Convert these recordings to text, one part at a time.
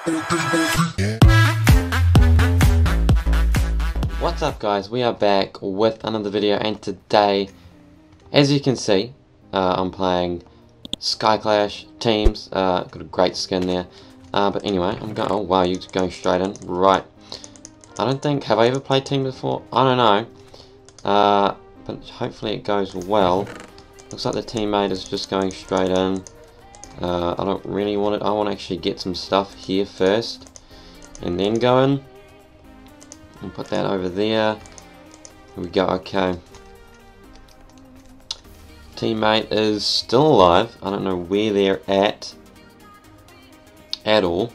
What's up guys, we are back with another video, and today, as you can see, I'm playing Sky Clash Teams. Got a great skin there, but anyway, I'm going, oh wow, you're going straight in, right. I don't think, have I ever played Teams before? I don't know, but hopefully it goes well. Looks like the teammate is just going straight in. I don't really want it, I want to actually get some stuff here first, and then go in. And put that over there. Here we go, okay. Teammate is still alive. I don't know where they're at all.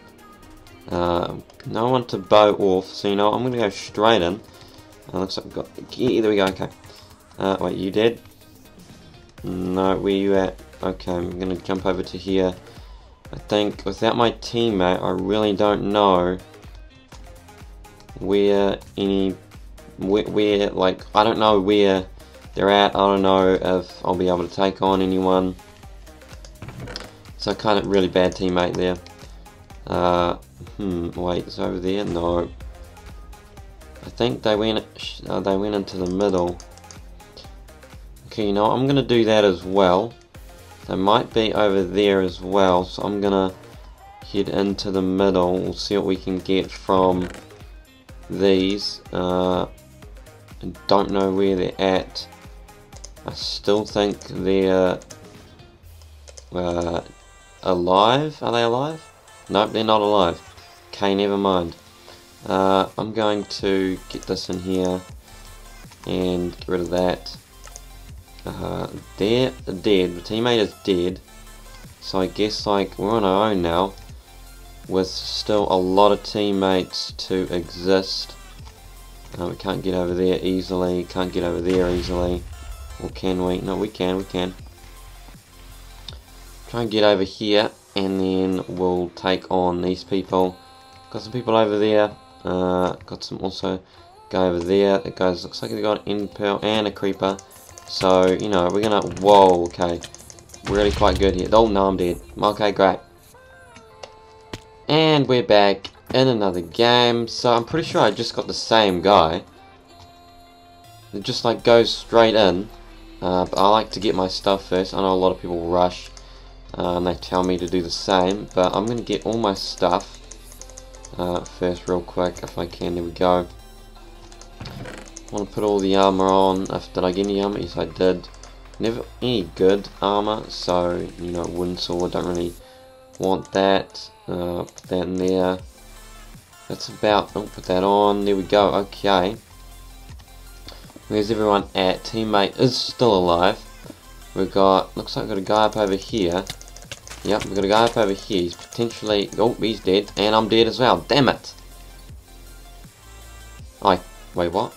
No one to bow off, so you know I'm going to go straight in. Looks like we've got, yeah, there we go, okay. Wait, you dead? No, where you at? Okay, I'm going to jump over to here. I think without my teammate, I really don't know where like, I don't know where they're at. I don't know if I'll be able to take on anyone, so kind of really bad teammate there. Wait, it's over there. No, I think they went into the middle. Okay, you know what? I'm gonna do that as well. They might be over there as well, so I'm gonna head into the middle. We'll see what we can get from these. I don't know where they're at. I still think they're alive. Are they alive? Nope, they're not alive. Okay, never mind. I'm going to get this in here and get rid of that. They're dead. The teammate is dead. So I guess like we're on our own now, with still a lot of teammates to exist. We can't get over there easily, can't get over there easily. Or can we? No, we can. Try and get over here, and then we'll take on these people. Got some people over there, got some also go over there. That guys, looks like they got an end pearl and a creeper. So, you know, we're gonna, whoa, okay. Really quite good here. Oh, no, I'm dead. Okay, great. And we're back in another game. So I'm pretty sure I just got the same guy. It just like goes straight in. But I like to get my stuff first. I know a lot of people rush. And they tell me to do the same. But I'm going to get all my stuff first real quick if I can. There we go. I want to put all the armor on. Did I get any armor? Yes, I did. Never any good armor. So, you know, wooden sword. Don't really want that. Put that in there. That's about, oh, put that on. There we go. Okay. Where's everyone at? Teammate is still alive. We've got, looks like we've got a guy up over here. Yep, we've got a guy up over here. He's potentially, oh, he's dead. And I'm dead as well. Damn it. Wait, what?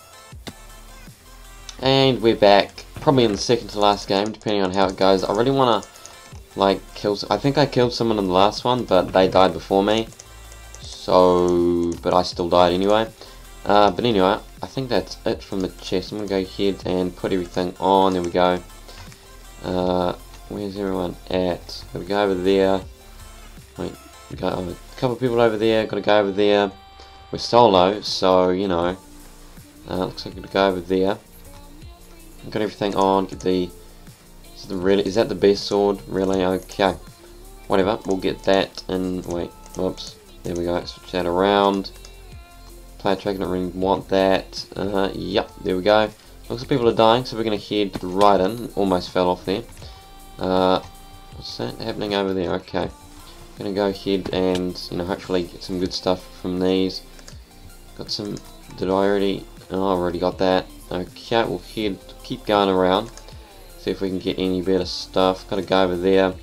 And we're back. Probably in the second to last game, depending on how it goes. I really want to, like, kill, I think I killed someone in the last one, but they died before me. So, but I still died anyway. But anyway, I think that's it from the chest. I'm going to go ahead and put everything on. There we go. Where's everyone at? Gotta go over there. Wait, we got a couple of people over there. Gotta go over there. We're solo, so, you know. Looks like we're gonna go over there. Got everything on. Get the... Is that the best sword? Really? Okay. Whatever. We'll get that and... Wait. Whoops. There we go. Switch that around. Player track, don't really want that. Yep. There we go. Looks like people are dying, so we're going to head right in. Almost fell off there. What's that happening over there? Okay. Going to go ahead and, you know, hopefully get some good stuff from these. Got some... Did I already... Oh, I've already got that. Okay, we'll keep going around. See if we can get any better stuff. Got to go over there.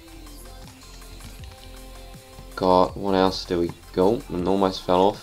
Got, what else do we go? And almost fell off.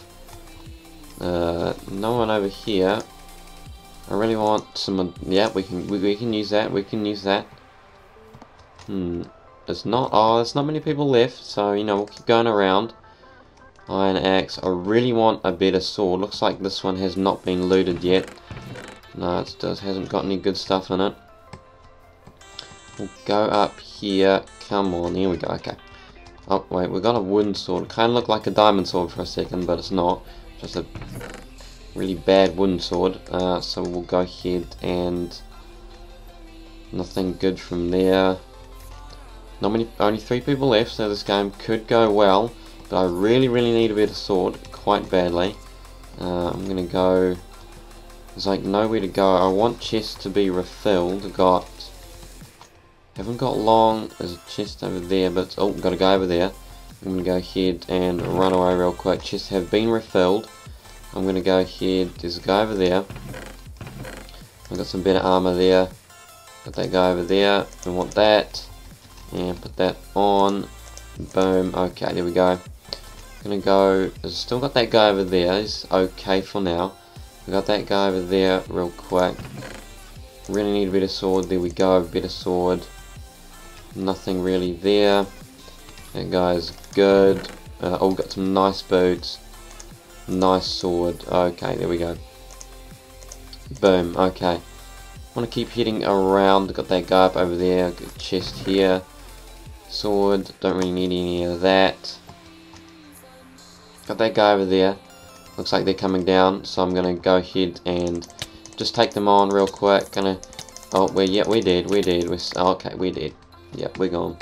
No one over here. I really want some. Yeah, we can use that. We can use that. There's not. Oh, there's not many people left. So you know we'll keep going around. Iron axe. I really want a better sword. Looks like this one has not been looted yet. No, it still hasn't got any good stuff in it. We'll go up here. Come on, here we go. Okay. Oh, wait, we got a wooden sword. It kind of looked like a diamond sword for a second, but it's not. Just a really bad wooden sword. So we'll go ahead and... nothing good from there. Not many, only 3 people left, so this game could go well. But I really need a better sword, quite badly. I'm gonna go... there's like nowhere to go. I want chests to be refilled. Haven't got long. There's a chest over there, but oh, gotta go over there. I'm gonna go ahead and run away real quick. Chests have been refilled. I'm gonna go ahead. There's a guy over there. I've got some better armor there. Got that guy over there. I want that, and put that on. Boom. Okay, there we go. Gonna go. I've still got that guy over there. He's okay for now. I got that guy over there real quick. Really need a better sword. There we go. Better sword. Nothing really there. That guy's good. Oh, got some nice boots. Nice sword. Okay, there we go. Boom. Okay. Want to keep heading around. Got that guy up over there. Good chest here. Sword. Don't really need any of that. Got that guy over there. Looks like they're coming down, so I'm gonna go ahead and just take them on real quick. Gonna. Oh, we did. Oh, okay, we did. Yep, we're gone.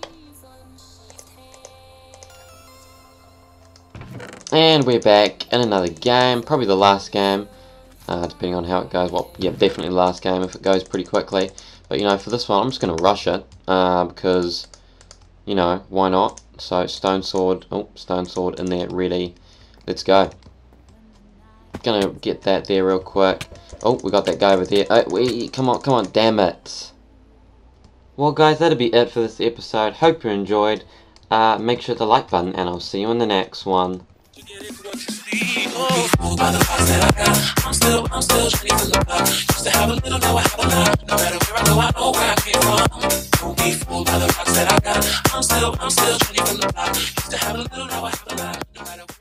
And we're back in another game, probably the last game, depending on how it goes. Well, yeah, definitely the last game if it goes pretty quickly. But, you know, for this one, I'm just going to rush it, because, you know, why not? So, stone sword in there, ready. Let's go. Gonna get that there real quick. Oh, we got that guy over there. Come on, damn it. Well, guys, that'll be it for this episode. Hope you enjoyed. Make sure to like button, and I'll see you in the next one. I'm still trying to look up. Used to have a little, now I have a lot. No matter where I go, I know where I came from. Don't be fooled by the rocks that I got. I'm still trying to look up. Used to have a little, now I have a lot. No matter